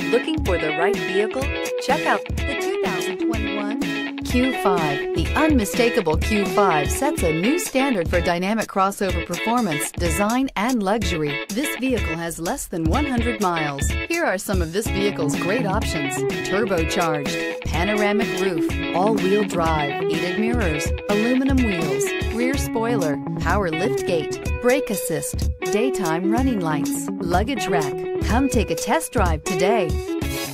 Looking for the right vehicle? Check out the 2021 Q5. The unmistakable Q5 sets a new standard for dynamic crossover performance, design, and luxury. This vehicle has less than 100 miles. Here are some of this vehicle's great options: turbocharged, panoramic roof, all-wheel drive, heated mirrors, aluminum wheels, rear spoiler, power liftgate, brake assist, daytime running lights, luggage rack. Come take a test drive today.